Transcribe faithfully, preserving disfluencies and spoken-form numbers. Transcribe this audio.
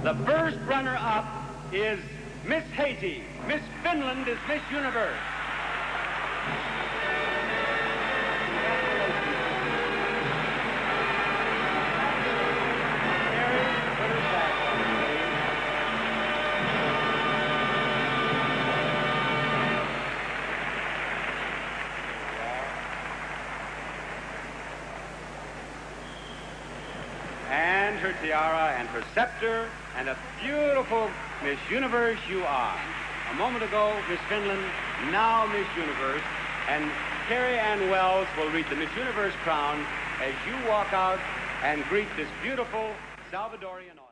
The first runner-up is Miss Haiti. Miss Finland is Miss Universe. And her tiara and her scepter, and a beautiful Miss Universe you are. A moment ago, Miss Finland, now Miss Universe, and Carrie Ann Wells will read the Miss Universe crown as you walk out and greet this beautiful Salvadorian audience.